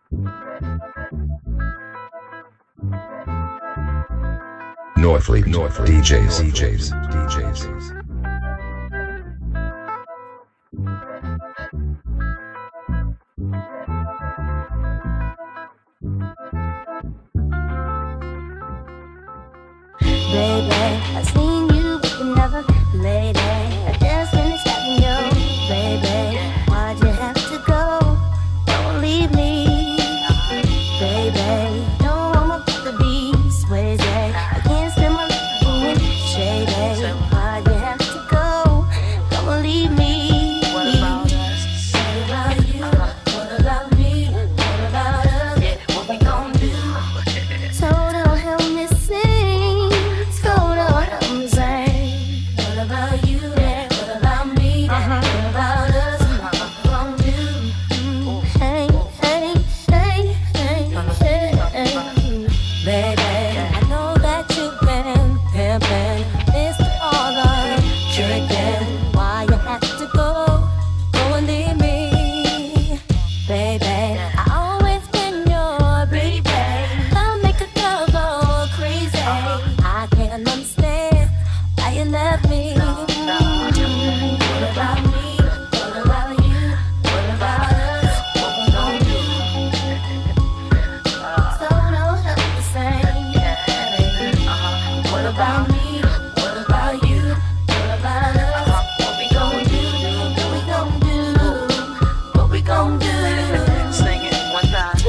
Norfleet, DJs. Baby, I've seen you, but you never, lady. I just finished having you, baby. Why'd you have to go? Don't leave me, baby. Don't want to be swayed. I can't spend my life being shady. Why'd you have to go? Don't leave me. What about us? What about you? What about me? What about us? Yeah, what we gon' do? So don't help me sing. What about you? What about me? What about us? What we gon' do? Hey, hey, hey, hey, hey, baby, I know that you've been pimping, Mr. All the tricking. Why you have to go and leave me, baby? I always been your baby. I'll make a girl go crazy. I can't understand why you left me. What about me? What about you? What about us? What we gon' do? So don't help me sing. What about me? What about you? What about us? What we gon' do? What we gon' do? What we gon' do? Sing it one time.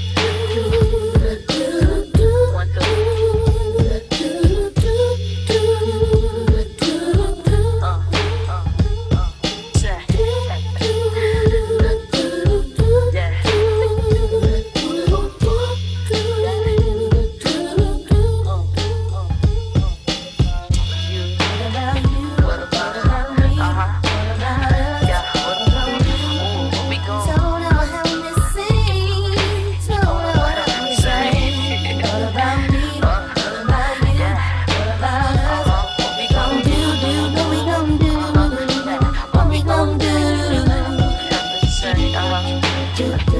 One, two. Do